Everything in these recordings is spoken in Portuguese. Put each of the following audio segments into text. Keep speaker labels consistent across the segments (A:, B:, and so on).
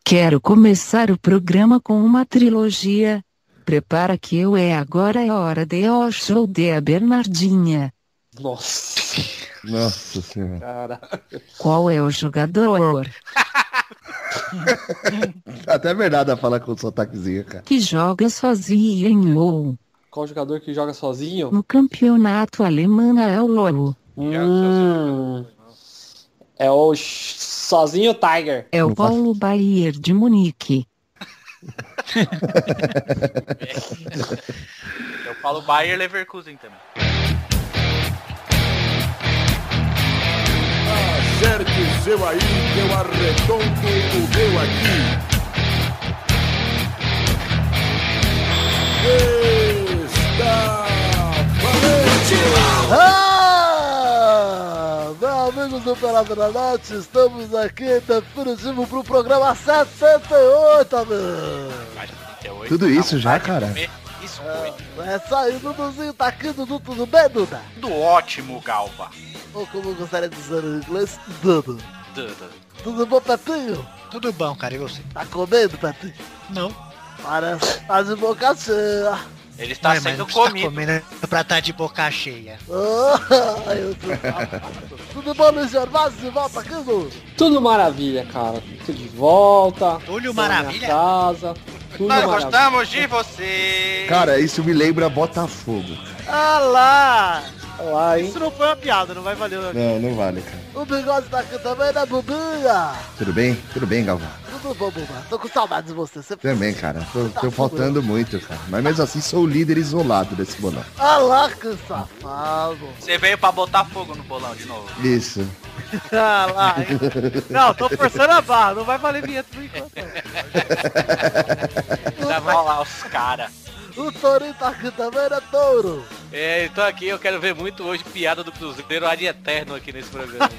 A: Quero começar o programa com uma trilogia. Prepara que agora é hora de o show de a Bernardinha.
B: Nossa.
C: Nossa senhora.
B: Caraca.
A: Qual é o jogador
C: Até é verdade a falar com o sotaquezinho, cara.
A: que joga sozinho ou
B: Qual jogador que joga sozinho?
A: no campeonato alemão é o LoL?
B: É o sozinho Tiger.
A: É o
C: Não faço-
A: Paulo Baier de Munique.
D: Eu falo Bayer Leverkusen também.
E: Acerte o seu aí, que eu arredondo o meu aqui. Está valente!
F: Meu amigos do Pelado na Net, estamos aqui definitivo pro programa 78, amigo.
D: Mais 38.
C: Tudo isso
D: Tá
C: já,
D: vontade de
C: cara?
D: comer? Isso foi.
F: É saindo Duduzinho, tá aqui, Dudu, tudo bem, Duda?
D: Tudo ótimo, Galva.
F: Ou como eu gostaria de dizer em inglês, Dudu.
D: Duda.
F: Tudo bom, Pepinho?
G: Tudo bom, cara, e você?
F: Tá comendo, Pepinho?
G: Não.
F: Parece que tá de boca cheia.
D: Ele está
G: Ué,
D: sendo
G: mas você
D: comido.
G: tá comendo pra estar de boca cheia.
F: Eu tô safado. Tudo bom, Luiz Gervásio? De volta aqui, Dudu?
B: Tudo maravilha, cara. Tô de volta.
G: Túlio
B: tô na minha
G: Maravilha?
B: casa. Tudo
D: Nós
B: maravilha.
D: gostamos de você.
C: Cara, isso me lembra Botafogo.
F: Ah lá!
B: Olha lá, hein?
F: Isso não foi uma piada, não vai valer.
C: Não vale, cara.
F: O bigode tá aqui também, né, Bubinha?
C: Tudo bem? Tudo bem, Galvão?
F: Tudo bom, Buba? Tô com saudade de você. Você
C: Também, cara. Tô faltando muito, cara. Mas mesmo assim, sou o líder isolado desse bolão.
F: Ah lá, que safado.
D: Você veio pra botar fogo no bolão de novo.
C: Isso.
F: Ah lá, hein? Não, tô forçando a barra. Não vai valer vinheta por enquanto.
D: Ainda vai lá os caras.
F: O Tourinho tá aqui também, né, Touro?
H: É, tô aqui, eu quero ver muito hoje piada do Cruzeiro ad eterno aqui nesse programa.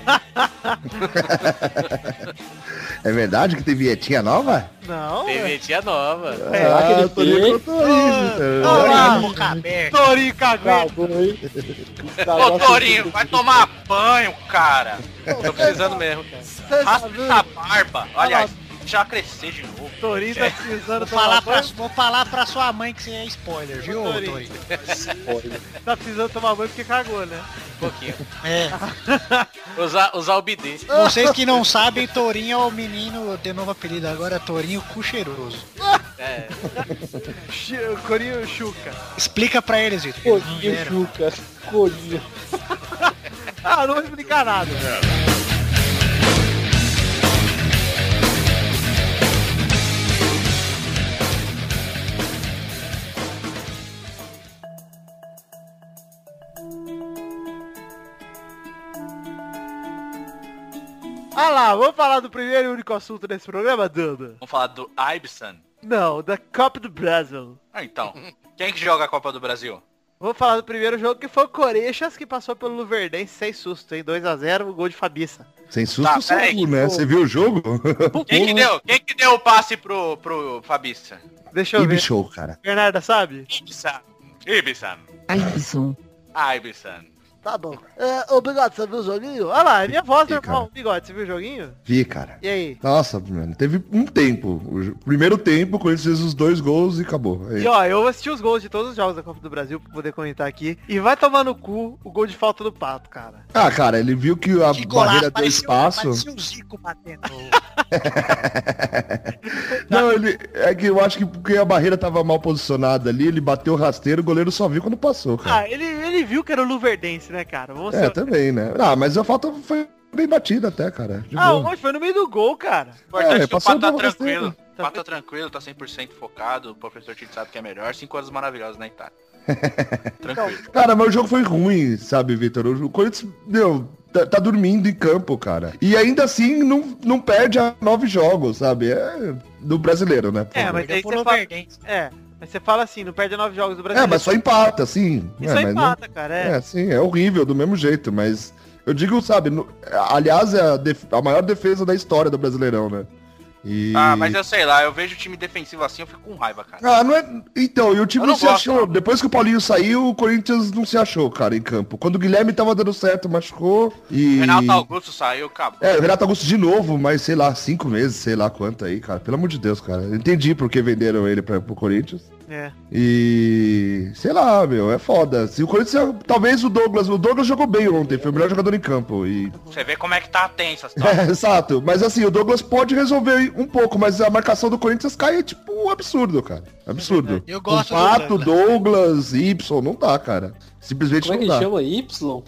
C: É verdade que tem vinhetinha nova?
F: Não,
H: TV tia nova.
B: Será que ele
C: Torinho
B: tem?
C: contou isso.
G: Olha, boca aberta.
F: Tourinho cagou.
B: Cagou, hein?
D: Ô, Torinho, vai tomar banho, cara.
H: Tô precisando mesmo, cara.
F: Você já
D: Raspa
F: viu?
D: essa barba. Aliás, já crescer de novo.
F: Tourinho tá precisando
G: Vou falar pra sua mãe que você é spoiler, viu,
F: Torinho.
G: Torinho?
F: Tá precisando tomar banho porque cagou, né?
H: Um pouquinho.
G: É.
H: Usar o bidê.
G: Vocês que não sabem, Torinho é o menino, tem novo apelido agora, Torinho Cu Cheiroso.
H: É.
F: Corinho Chuca.
G: Explica pra eles, Vitor. Eles não
B: Corinho,
G: vieram.
B: Chuca. Corinho.
F: Ah, não vou explicar nada. Ah lá, vamos falar do primeiro e único assunto desse programa, Duda?
D: Vamos falar do Ibson.
F: Não, da Copa do Brasil.
D: Ah, então. Quem que joga a Copa do Brasil?
F: Vou falar do primeiro jogo que foi o Coreixas, que passou pelo Luverdense sem susto, hein? 2-0, o gol de Fabiça.
C: Sem susto,
D: Tá, peraí.
C: saiu, né? Você viu o jogo?
D: Quem que deu? Quem que deu o passe pro Fabiça?
F: Deixa eu ver.
C: Show, cara.
F: Bernarda, sabe?
D: Ibson.
A: Aibson.
D: Ibson.
F: Tá bom. Ô, Bigode, você viu o joguinho? Olha lá, é minha voz
C: Vi,
F: normal.
C: cara.
F: Bigode, você viu o joguinho?
C: Vi, cara.
F: E aí?
C: Nossa, mano, teve um tempo. O primeiro tempo, quando ele fez os 2 gols e acabou. É
F: E ó, eu assisti os gols de todos os jogos da Copa do Brasil pra poder comentar aqui. E vai tomar no cu o gol de falta do Pato, cara.
C: Ah, cara, ele viu que a
G: Que golaço,
C: barreira deu
G: parecia
C: espaço.
G: Parecia o Zico batendo.
C: Não, é que eu acho que porque a barreira tava mal posicionada ali, ele bateu rasteiro, o goleiro só viu quando passou, cara.
F: Ah, ele viu que era o Luverdense, né, cara? Vamos
C: É,
F: ser...
C: também, né? Ah, mas a falta foi bem batida até, cara. De
F: Ah,
C: boa.
F: hoje foi no meio do gol, cara.
D: Importante que o
C: passou
D: Pato tá
C: do
D: tranquilo.
C: rasteiro.
D: O Pato tá tranquilo, tá 100% focado. O professor Tito sabe que é melhor. 5 anos maravilhosos na Itália. Tranquilo.
C: Cara, mas o jogo foi ruim, sabe, Vitor? O Corinthians, meu, tá dormindo em campo, cara. E ainda assim não perde a 9 jogos, sabe? É do brasileiro, né?
F: É, mas
G: Perdeu
F: aí
G: pro
F: você fala...
G: Luverdense.
F: Mas você fala assim, não perde 9 jogos do Brasil.
C: É, mas só empata, sim.
F: Isso
C: mas
F: empata, cara,
C: É, sim, é horrível, do mesmo jeito, mas eu digo, sabe, aliás, é a maior defesa da história do Brasileirão, né?
D: Mas eu sei lá, eu vejo o time defensivo assim, eu fico com raiva, cara.
C: Ah, não é... Então, e o time
D: Eu
C: não
D: não
C: se
D: gosto,
C: achou.
D: não.
C: Depois que o Paulinho saiu, o Corinthians não se achou, cara, em campo. Quando o Guilherme tava dando certo, machucou e...
D: Renato Augusto saiu, acabou.
C: O Renato Augusto de novo, mas sei lá, 5 meses, sei lá quanto aí, cara. Pelo amor de Deus, cara. Eu entendi por que venderam ele pro Corinthians.
I: É.
C: E... sei lá, meu, é foda. Se o Corinthians... Talvez o Douglas jogou bem ontem, foi o melhor jogador em campo. E...
D: Você vê como é que tá tensa a situação.
C: Exato. Mas assim, o Douglas pode resolver um pouco, mas a marcação do Corinthians cai tipo um absurdo, cara. Absurdo.
G: Eu gosto
C: o Pato,
G: do
C: Douglas, Y, não dá, cara. Simplesmente
B: Como é que
C: não dá.
B: chama? Y?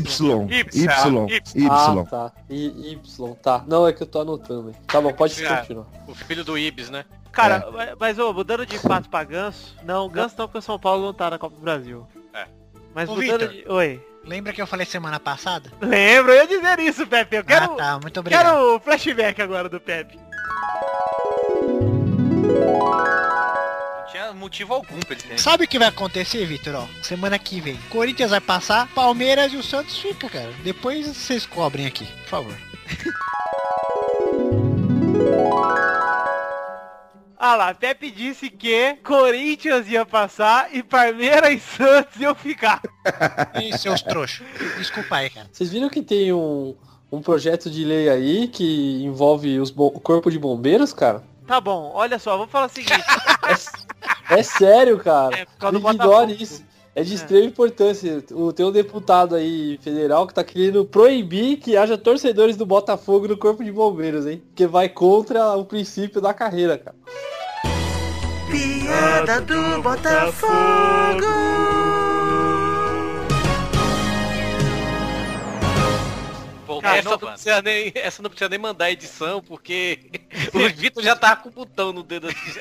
C: Y.
B: Ah, tá. Y, tá. Não, é que eu tô anotando. Tá bom, pode continuar.
H: O filho do Ibis, né?
I: Cara, mas mudando de Pato pra Ganso. Não, Ganso não, porque o São Paulo não tá na Copa do Brasil. Mas
G: Ô,
I: mudando
G: Victor.
I: de... Oi.
G: Lembra que eu falei semana passada?
I: Lembro, eu ia dizer isso, Pepe. Eu quero...
G: tá, muito obrigado.
I: Quero o flashback agora do Pepe.
D: Não tinha motivo algum pra ele ter.
G: Sabe o que vai acontecer, Vitor? Ó, semana que vem, Corinthians vai passar, Palmeiras e o Santos fica, cara. Depois vocês cobrem aqui, por favor.
I: Ah lá, Pepe disse que Corinthians ia passar e Palmeiras e Santos iam ficar.
G: E seus trouxas. Desculpa aí, cara.
B: Vocês viram que tem um projeto de lei aí que envolve o corpo de bombeiros, cara?
I: Tá bom, olha só, vamos falar o seguinte.
B: É sério, cara.
I: Por causa do
B: Ignore
I: Botafogo.
B: isso. É de extrema importância. Tem um deputado aí federal que tá querendo proibir que haja torcedores do Botafogo no corpo de bombeiros, hein? Porque vai contra o princípio da carreira, cara.
G: Piada do Botafogo.
D: Pô,
H: Essa não precisa nem mandar a edição, porque o Vitor já tava com o botão no dedo assim.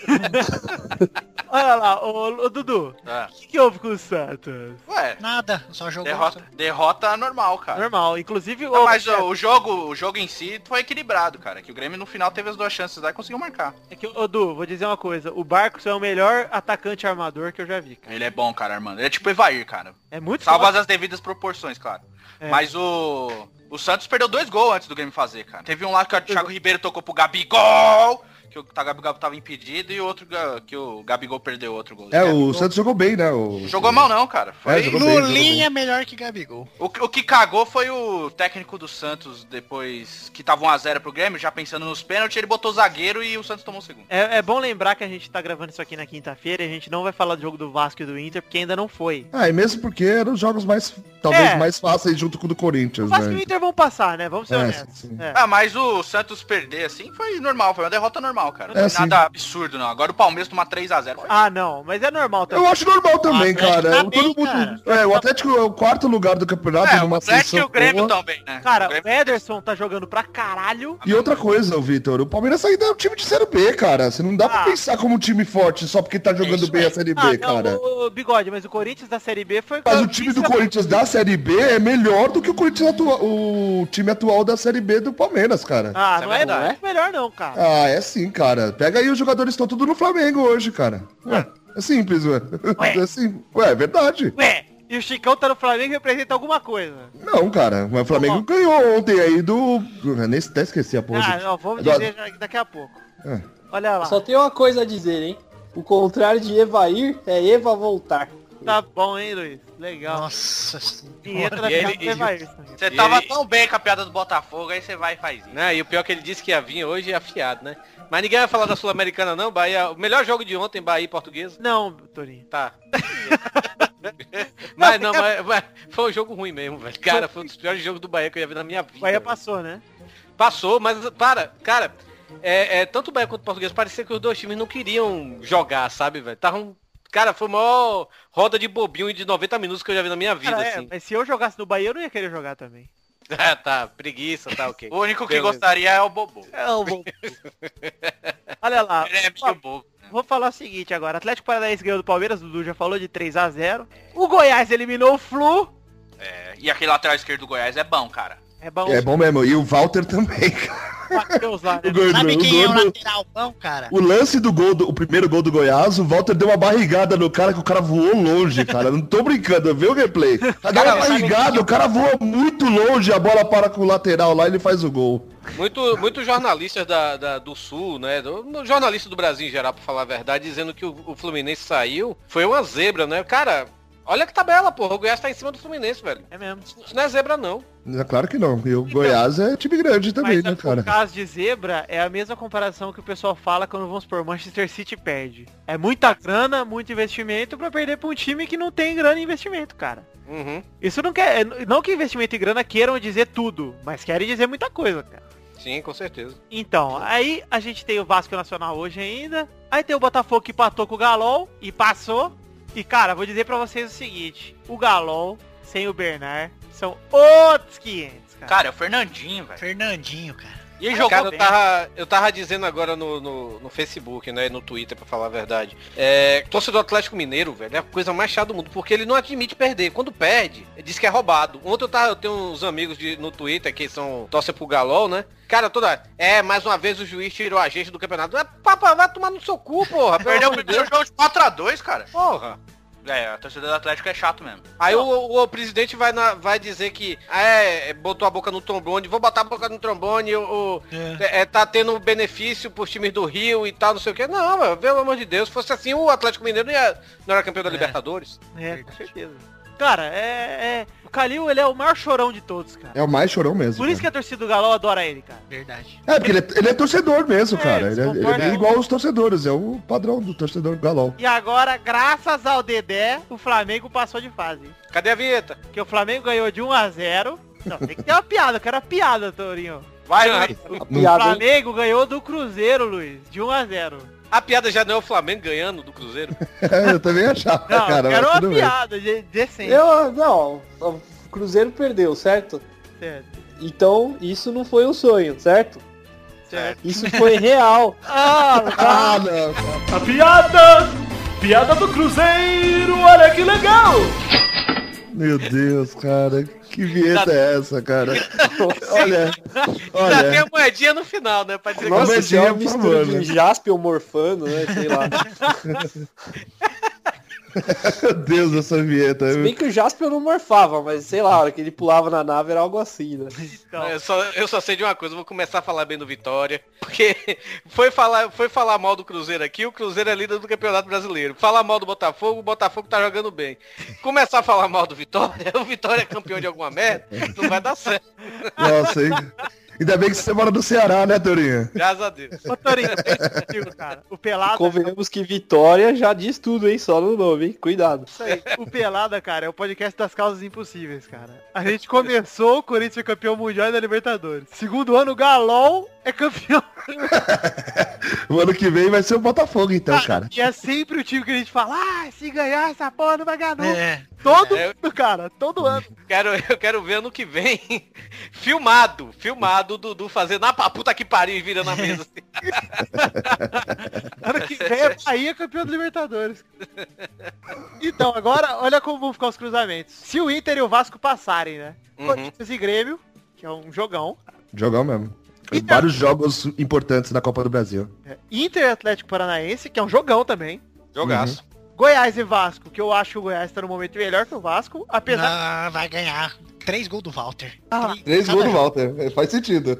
I: Olha lá, ô Dudu,
D: Ah.
I: o que houve com o Santos?
D: Ué,
G: Nada, só jogou.
D: derrota normal, cara.
I: Normal, inclusive...
D: Não, mas o jogo em si foi equilibrado, cara. Que o Grêmio no final teve as 2 chances lá e conseguiu marcar.
I: É que, ô Du, vou dizer uma coisa. O Barcos é o melhor atacante armador que eu já vi, cara.
D: Ele é bom, cara, Armando. Ele é tipo Evair, cara.
I: É muito
D: Salvas
I: forte.
D: as devidas proporções, claro.
I: É.
D: Mas o Santos perdeu 2 gols antes do Grêmio fazer, cara. Teve um lá que o Thiago Ribeiro tocou pro Gabigol, que o Gabigol tava impedido, e outro que o Gabigol perdeu outro gol.
C: O Santos jogou bem, né?
D: Jogou mal não, cara. Foi...
C: jogou bem,
G: Lulinha é melhor que Gabigol.
D: O que cagou foi o técnico do Santos, depois que tava 1-0 pro Grêmio, já pensando nos pênaltis, ele botou o zagueiro e o Santos tomou o segundo.
I: É bom lembrar que a gente tá gravando isso aqui na quinta-feira e a gente não vai falar do jogo do Vasco e do Inter, porque ainda não foi.
C: E mesmo porque eram os jogos talvez mais fáceis junto com o do Corinthians,
I: O Vasco e
C: né?
I: o Inter vão passar, né? Vamos ser honestos.
C: sim.
I: É.
D: Ah, mas o Santos perder assim foi normal, foi uma derrota normal, cara. Não foi
C: sim.
D: nada absurdo, não. Agora o Palmeiras tomar 3-0.
I: Ah, não, mas é normal também.
C: Eu acho normal também,
G: Atlético
C: cara.
G: tá
C: Todo
G: bem,
C: mundo-
G: cara.
C: o Atlético é o 4º lugar do campeonato,
D: O
C: numa
D: Atlético e o Grêmio
C: boa.
D: também, né?
I: Cara,
D: o Grêmio...
I: o Ederson tá jogando pra caralho.
C: E outra coisa, Vitor, o Palmeiras ainda é um time de Série B, cara. Você não dá pra pensar como um time forte só porque tá jogando bem a Série B, cara.
I: Não, Bigode, mas o Corinthians da Série B foi...
C: Mas o time do Corinthians da Série B é melhor do que o time atual da Série B do Palmeiras, cara.
I: Ah,
D: Isso
I: não
D: é
I: é
D: verdade.
I: muito melhor não, cara.
C: Ah, é sim, cara. Pega aí, os jogadores estão tudo no Flamengo hoje, cara. Ué, é simples, ué. É verdade.
I: Ué, e o Chicão tá no Flamengo e representa alguma coisa.
C: Não, cara, mas o Flamengo ganhou ontem aí do... Eu nem até esqueci a porra.
I: Ah,
C: gente.
I: não, vamos
C: Do-
I: dizer daqui a pouco.
C: É.
I: Olha lá.
B: Só tem uma coisa a dizer, hein? O contrário de Evair é Eva voltar.
I: Tá bom, hein, Luiz? Legal.
G: Nossa senhora.
I: Vinheta da
H: E ele-
I: piada do Evair.
D: Você
H: E
D: tava
H: ele-
D: tão bem com a piada do Botafogo, aí você vai e faz isso.
H: Né? E o pior é que ele disse que ia vir hoje afiado, né? Mas ninguém vai falar da Sul-Americana não, Bahia. O melhor jogo de ontem, Bahia e Portuguesa.
I: Não, Torinho.
H: Tá. mas foi um jogo ruim mesmo, velho. Cara, foi um dos piores jogos do Bahia que eu ia ver na minha vida.
I: O Bahia
H: velho.
I: passou, né?
H: Passou, mas cara, tanto o Bahia quanto o Português parecia que os dois times não queriam jogar, sabe, velho? Cara, foi a maior roda de bobinho de 90 minutos que eu já vi na minha vida,
I: Cara,
H: assim.
I: mas se eu jogasse no Bahia, eu não ia querer jogar também.
H: Ah, tá, preguiça, tá, ok.
D: O único que
H: Beleza.
D: gostaria é o Bobo.
I: É o bom. Olha lá.
D: Ele é meio bobo.
I: Vou falar o seguinte agora. Atlético Paranaense ganhou do Palmeiras, o Dudu já falou, de 3-0. O Goiás eliminou o Flu.
D: É, e aquele lateral esquerdo do Goiás é bom, cara.
I: É bom.
C: É bom mesmo. E o Walter também, cara.
I: Matheus lá, né?
C: O Gordon,
G: Sabe
C: o
G: quem é o
C: Gordon-
G: lateral bom, cara?
C: O lance do gol, o primeiro gol do Goiás, o Walter deu uma barrigada no cara que o cara voou longe, cara. Não tô brincando, vê o replay. Dá uma barrigada, o cara voa muito longe, a bola para com o lateral lá e ele faz o gol.
H: Muitos jornalistas do Sul, né? Jornalistas do Brasil em geral, pra falar a verdade, dizendo que o Fluminense saiu. Foi uma zebra, né? Cara, olha que tabela, porra. O Goiás tá em cima do Fluminense, velho.
I: É mesmo.
H: Isso não é zebra, não.
C: É claro que não. E o Goiás é time grande também,
I: Mas
C: né, cara?
I: no caso de zebra, é a mesma comparação que o pessoal fala quando, vamos supor, Manchester City perde. É muita grana, muito investimento pra perder pra um time que não tem grana e investimento, cara.
H: Uhum.
I: Isso não quer... Não que investimento e grana queiram dizer tudo, mas querem dizer muita coisa, cara.
H: Sim, com certeza.
I: Então, aí a gente tem o Vasco Nacional hoje ainda. Aí tem o Botafogo que empatou com o Galol e passou. E, cara, vou dizer pra vocês o seguinte. O Galol, sem o Bernard, são outros 500, cara.
D: Cara, é o Fernandinho, velho.
G: Fernandinho, cara.
D: E ele jogou
H: Cara,
D: bem.
H: eu tava dizendo agora no Facebook, né, no Twitter, pra falar a verdade. Torcedor do Atlético Mineiro, velho, é a coisa mais chata do mundo, porque ele não admite perder. Quando perde, ele diz que é roubado. Ontem eu tenho uns amigos no Twitter que são torcem pro Galol, né? Cara, mais uma vez o juiz tirou a gente do campeonato. Papai, vai tomar no seu cu, porra.
D: Perdeu o primeiro jogo de 4-2, cara.
H: Porra.
D: A torcida do Atlético é chato mesmo.
H: Aí o presidente vai dizer que botou a boca no trombone, vou botar a boca no trombone, tá tendo benefício pros times do Rio e tal, não sei o que. Não, velho, pelo amor de Deus, se fosse assim o Atlético Mineiro não era campeão da Libertadores.
I: Com certeza. Cara, o Calil, ele é o maior chorão de todos, cara.
C: É o mais chorão mesmo.
I: Por isso que a torcida do Galol adora ele, cara.
G: Verdade.
C: Porque ele é torcedor mesmo, cara. Ele é
I: concorda?
C: igual aos torcedores, é o padrão do torcedor Galol.
I: E agora, graças ao Dedé, o Flamengo passou de fase.
H: Cadê a vinheta?
I: Porque o Flamengo ganhou de 1-0. Não, tem que ter uma piada, eu quero uma piada, Tourinho.
H: Vai, Luiz.
I: O
B: Piada, hein?
I: Flamengo ganhou do Cruzeiro, Luiz, de 1-0.
H: A piada já não é o Flamengo ganhando do Cruzeiro?
C: Eu também achava,
I: Não,
C: cara.
I: eu quero
C: mas
I: uma
C: tudo bem.
I: piada decente.
B: Não, o Cruzeiro perdeu, certo?
I: Certo.
B: Então, isso não foi um sonho, certo?
I: Certo.
B: Isso foi real.
C: Ah, não.
J: A piada do Cruzeiro, olha que legal!
C: Meu Deus, cara. Que vinheta é essa, cara? Olha.
H: Ainda tem a moedinha no final, né? Pra dizer
B: Nossa,
C: Mas
B: isso é uma
C: por
B: mistura
C: favor,
B: de
C: né?
B: Jaspion morfando, né? Sei lá.
C: Meu Deus, essa vinheta.
B: Se bem que o Jaspion não morfava, mas sei lá, a hora que ele pulava na nave era algo assim, né?
I: Então,
H: Eu só sei de uma coisa, eu vou começar a falar bem do Vitória, porque foi falar mal do Cruzeiro aqui, o Cruzeiro é líder do Campeonato Brasileiro. Falar mal do Botafogo, o Botafogo tá jogando bem. Começar a falar mal do Vitória, o Vitória é campeão de alguma merda, não vai dar certo.
C: Nossa, hein? Ainda bem que você mora no Ceará, né, Torinho?
H: Graças a Deus.
I: ô Tourinho, cara, o Pelada...
B: Convenhamos que Vitória já diz tudo, hein? Só no nome, hein? Cuidado.
I: Isso aí. O Pelada, cara, é o podcast das causas impossíveis, cara. A gente começou, o Corinthians foi campeão mundial e da Libertadores. Segundo ano, o Galol é campeão.
C: O ano que vem vai ser o Botafogo, então, cara.
I: E é sempre o time que a gente fala, se ganhar essa porra não vai ganhar nunca.
G: É.
I: Todo mundo, cara, todo ano.
H: Eu quero ver ano que vem, filmado, o Dudu fazendo a puta que pariu e virando a mesa assim.
I: Ano que vem é Bahia campeão da Libertadores. Então, agora, olha como vão ficar os cruzamentos. Se o Inter e o Vasco passarem, né? Corinthians e Grêmio, que é um jogão.
C: Jogão mesmo.
I: Então-
C: Vários jogos importantes da Copa do Brasil.
I: Inter e Atlético Paranaense, que é um jogão também.
H: Jogaço.
I: Goiás e Vasco, que eu acho que o Goiás tá no momento melhor que o Vasco, apesar...
G: Ah, vai ganhar. 3 gols do Walter.
C: 3 gols do Walter. Faz sentido.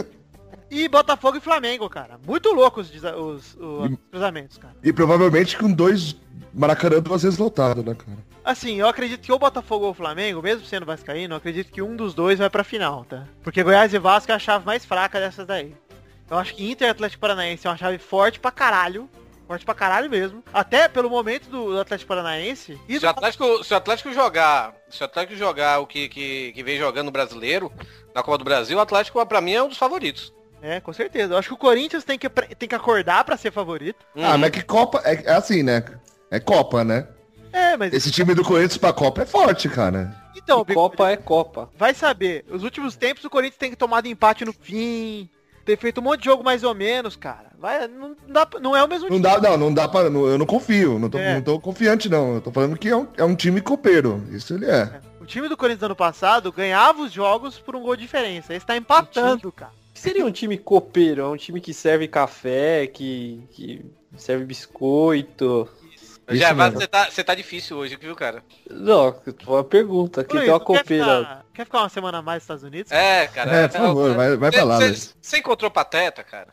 I: E Botafogo e Flamengo, cara. Muito loucos os cruzamentos, cara.
C: E provavelmente com 2 Maracanã 2 vezes lotado, né, cara?
I: Assim, eu acredito que ou Botafogo ou Flamengo, mesmo sendo vascaíno, eu acredito que um dos dois vai pra final, tá? Porque Goiás e Vasco é a chave mais fraca dessas daí. Eu acho que Inter e Atlético Paranaense é uma chave forte pra caralho. Forte pra caralho mesmo. Até pelo momento do Atlético Paranaense. E
H: Se o Atlético jogar o que vem jogando no Brasileiro, na Copa do Brasil, o Atlético pra mim é um dos favoritos.
I: É, com certeza. Eu acho que o Corinthians tem que acordar pra ser favorito.
C: Ah, mas que Copa... É assim, né? É Copa, né?
I: É, mas...
C: Esse time do Corinthians pra Copa é forte, cara.
I: Então,
B: Copa é Copa.
I: vai saber. Os últimos tempos o Corinthians tem tomado empate no fim. Ter feito um monte de jogo mais ou menos, cara. Não é o mesmo time.
C: Não dá pra... Eu não confio. Não tô confiante, não. Eu tô falando que é um time copeiro. Isso ele é.
I: O time do Corinthians ano passado ganhava os jogos por um gol de diferença. Esse tá empatando, cara.
B: que seria um time copeiro? É um time que serve café, que serve biscoito.
H: Já, você tá difícil hoje, viu, cara?
B: Não, foi uma pergunta. Quem tem uma copeira?
I: Quer ficar uma semana a mais nos Estados Unidos?
H: É, cara.
C: É, por favor, vai pra lá.
H: Você encontrou Pateta, cara?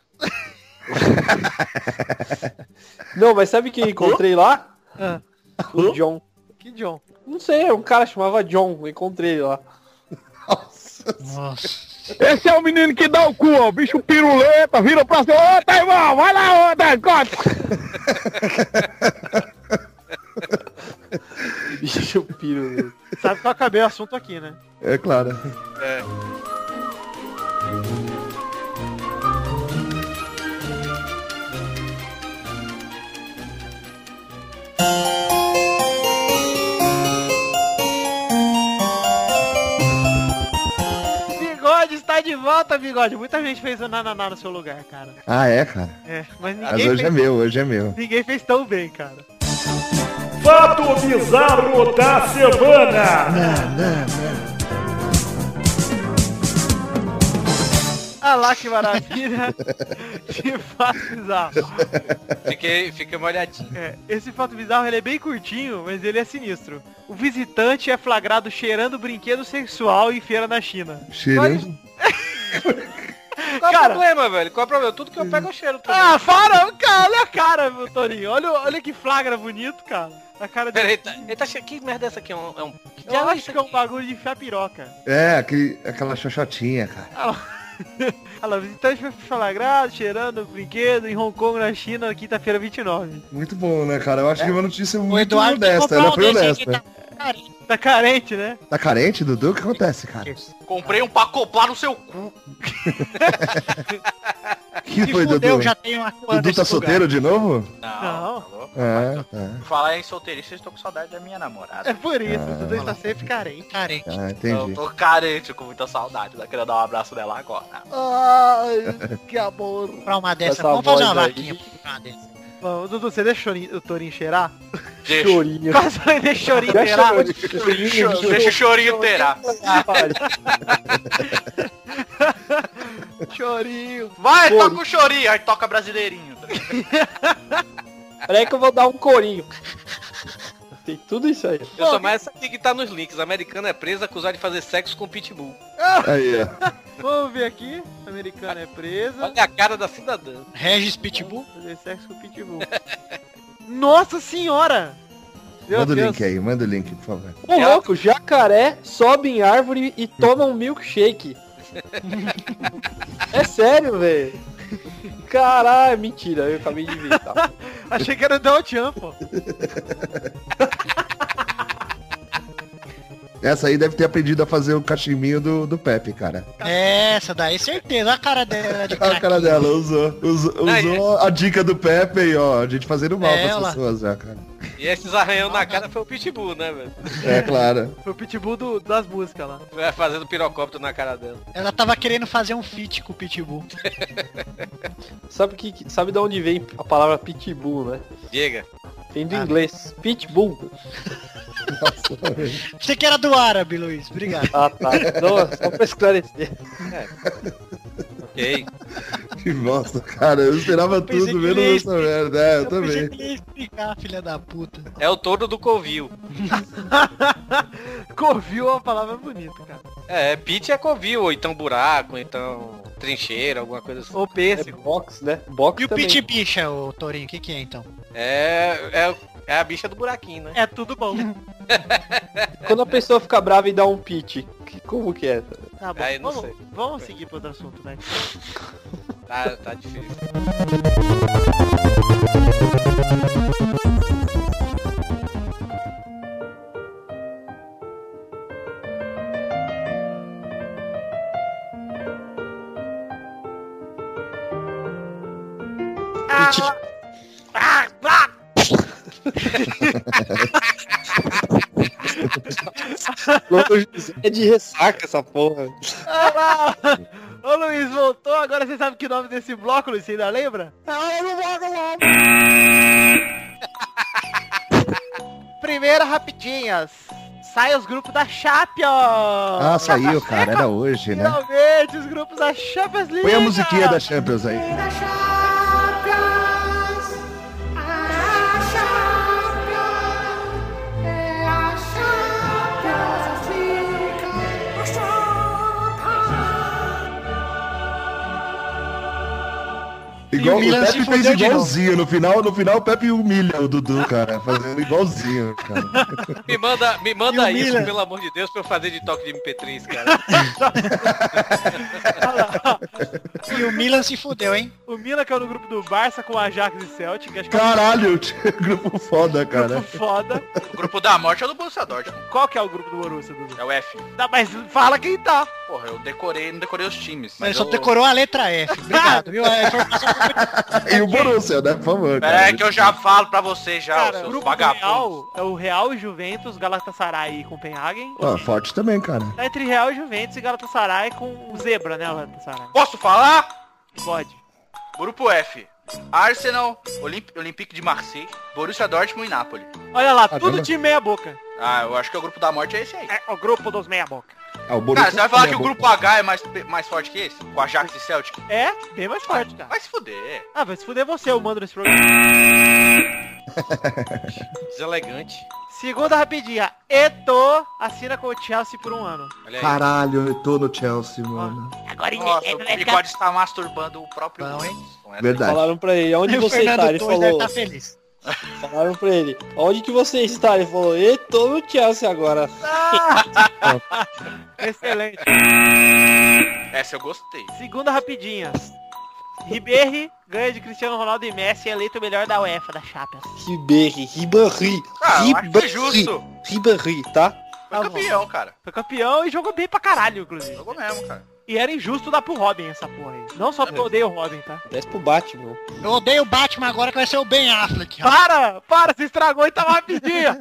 B: Não, mas sabe quem encontrei lá? O John.
I: Que John?
B: Não sei, um cara chamava John. Eu encontrei ele lá.
G: Nossa.
J: Esse é o menino que dá o cu, ó. Bicho piruleta, vira pra cima. Ô, tá, irmão, vai lá, ô, tá, corta.
B: Bicho piruleta.
I: Sabe que eu acabei o assunto aqui, né?
C: É claro.
H: É.
I: Bigode está de volta, Bigode. Muita gente fez o nananá no seu lugar, cara.
C: Ah, é, cara?
I: É, mas
C: Mas
I: ninguém
C: hoje é
I: fez,
C: meu, hoje é meu.
I: ninguém fez tão bem, cara.
J: Fato bizarro da semana.
I: Ah lá, que maravilha. Que fato bizarro.
H: Fiquei molhadinho.
I: É, esse fato bizarro ele é bem curtinho, mas ele é sinistro. O visitante é flagrado cheirando brinquedo sexual em feira na China.
C: Cheirando.
H: Qual é o
I: Cara.
H: problema, velho? Qual é o problema? Tudo que eu pego eu cheiro. Também.
I: Ah, para! Cara, olha a cara, meu Torinho. Olha que flagra bonito, cara. A cara de...
H: Pera aí, ele tá cheio. Que merda é essa aqui? É um... Que
I: Eu
H: diabo
I: acho
H: isso
I: que é um
H: aqui?
I: bagulho de enfiar piroca.
C: É, aquela xoxotinha, cara.
I: Olha lá, visitante foi flagrado, cheirando brinquedo em Hong Kong, na China, quinta-feira 29.
C: Muito bom, né, cara? Eu acho que é uma notícia
G: O
C: muito
G: Eduardo tem que
C: honesta.
G: comprar
C: Ela
G: um
C: foi
G: desse aqui,
C: honesta.
I: Tá carente, né?
C: Tá carente, Dudu? O que acontece, cara?
D: Comprei um pra acoplar no seu cu.
C: Que
G: Se
C: foi,
G: fudeu,
C: Dudu?
G: já tem uma fã
C: Dudu tá
G: nesse lugar.
C: solteiro de novo?
I: Não.
D: tá louco?
C: É, tá.
D: Por falar em solteirice, eu estou com saudade da minha namorada.
I: É por isso, o Dudu está sempre carente.
G: Carente.
C: Ah,
D: Eu
C: entendi.
D: tô carente, com muita saudade. Eu queria dar um abraço dela agora.
F: Ai, que amor.
G: Pra uma dessa,
B: Essa
G: vamos fazer uma
B: voz aí.
G: vaquinha pra uma dessa.
I: Bom, Dudu, você deixa o Torinho cheirar?
D: Deixa,
B: Chorinho.
I: Quase vai deixar o Chorinho
B: Deixa
I: cheirar?
D: deixa o chorinho inteirar.
I: Chorinho.
D: Vai, toca o chorinho. Aí toca brasileirinho.
B: Peraí que eu vou dar um corinho. Tem tudo isso aí.
H: Eu sou mais essa aqui que tá nos links. Americana é presa acusada de fazer sexo com pitbull.
C: Aí, ó.
I: Vamos ver aqui. Americana é presa.
H: Olha a cara da cidadã.
G: Regis Pitbull.
I: Fazer sexo com pitbull. Nossa senhora! Meu
C: Manda o
I: Deus.
C: link aí, manda o link, por favor.
B: Ô louco, jacaré sobe em árvore e toma um milkshake. É sério, velho. Caralho, mentira, eu acabei de inventar.
I: Achei que era o Del Chan, pô.
C: Essa aí deve ter aprendido a fazer o cachimbinho do Pepe, cara.
G: Essa daí, certeza. Olha a cara dela de
C: Olha a cara
G: craque.
C: dela, usou a dica do Pepe aí, ó. A gente fazendo mal pras
G: Ela.
C: pessoas já, cara.
H: E esses arranhão na cara foi o pitbull, né, velho?
C: É, claro.
I: Foi o pitbull das músicas lá.
H: Vai fazendo pirocóptero na cara dela.
G: Ela tava querendo fazer um feat com o Pitbull.
B: Sabe de onde vem a palavra pitbull, né?
H: Diga.
B: Vem do inglês. Pitbull.
G: Você que era do árabe, Luiz. Obrigado.
B: Ah, tá. Não, só pra esclarecer.
H: Ok.
C: Que bosta, cara. Eu esperava
G: pensei
C: tudo,
G: que
C: menos
G: ele ia
C: essa merda. É, eu
G: pensei
C: também.
G: que ele ia explicar, filha da puta.
H: É o touro do covil.
I: Covil é uma palavra bonita, cara.
H: É, pit é covil, ou então buraco, ou então trincheira, alguma coisa assim.
I: Ou
B: É
I: pêssego.
B: box, né? Box
G: E o
B: também.
G: Pit Bicha, ô Torinho, o que é então?
H: É a bicha do buraquinho, né?
I: É tudo bom.
B: Quando a pessoa fica brava e dá um pitch, como que é?
I: Tá bom.
H: Aí não sei.
I: Vamos seguir pro outro assunto, né?
H: Tá difícil.
B: É de ressaca essa porra.
I: Ah lá! Ô Luiz, voltou, agora você sabe que nome desse bloco, Luiz, você ainda lembra? Primeira rapidinhas. sai os grupos da Champions.
C: Ah, saiu, cara. Era hoje, né?
I: Finalmente, os grupos da Champions League.
C: Põe a musiquinha da Champions aí. Igual, o Pepe fez igualzinho. No final o Pepe humilha o Dudu, cara. Fazendo igualzinho, cara.
H: Me manda isso, pelo amor de Deus, pra eu fazer de toque de MP3, cara.
G: E o Milan se fudeu, hein?
I: O Milan caiu no grupo do Barça com Ajax e Celtic. Acho que
C: Caralho, grupo foda, cara.
I: Grupo foda.
D: O grupo da morte é do Borussia Dortmund.
I: Qual que é o grupo do Borussia, Dudu?
D: É o F.
I: Tá, mas fala quem tá.
D: Porra, eu não decorei os times.
G: Mas só decorou a letra F. Obrigado, viu? A informação
C: E o Borussia, né? Por favor.
D: Pera aí que eu já falo pra vocês já,
I: cara,
D: os seus
I: o grupo
D: vagabundos.
I: Real é o Real, Juventus, Galatasaray e Copenhagen.
C: Ah, forte também, cara.
I: Tá entre Real, Juventus e Galatasaray com o Zebra, né, Galatasaray?
D: Posso falar?
I: Pode.
D: Grupo F. Arsenal, Olympique de Marseille, Borussia Dortmund e Napoli.
I: Olha lá, tudo time meia boca.
D: Ah, eu acho que o grupo da morte é esse aí.
I: É o grupo dos meia boca.
C: Ah, o Borussia
D: cara, você vai falar que o grupo H é mais forte que esse? Com Ajax e Celtic?
I: É, bem mais forte, cara.
D: Vai se fuder.
I: Ah, vai se fuder você, eu mando nesse programa.
H: Deselegante.
I: Segunda rapidinha. Eto'o assina com o Chelsea por 1 ano.
C: Caralho, eu tô no Chelsea, mano.
I: Agora
D: Nossa, ele pode estar masturbando o próprio...
G: Bom, hein?
C: Verdade.
B: Falaram pra ele, onde você tá? Ele falou...
G: Tá feliz.
B: Falaram pra ele, onde que você está? Ele falou, tô no Chelsea agora.
I: Excelente.
D: Essa eu gostei.
I: Segunda rapidinha. Ribéry ganha de Cristiano Ronaldo e Messi, eleito o melhor da UEFA, da Champions.
B: Ribéry.
D: Ah, eu acho que é justo.
B: Ribéry, tá?
D: Foi campeão, cara.
I: Foi campeão e jogou bem pra caralho, inclusive.
D: Jogou mesmo, cara.
I: E era injusto dar pro Robin essa porra aí. Não só porque eu odeio o Robin, tá?
B: Desce pro Batman.
G: Eu odeio o Batman agora que vai ser o Ben Affleck. Rapaz.
I: Para, você estragou e tava rapidinho.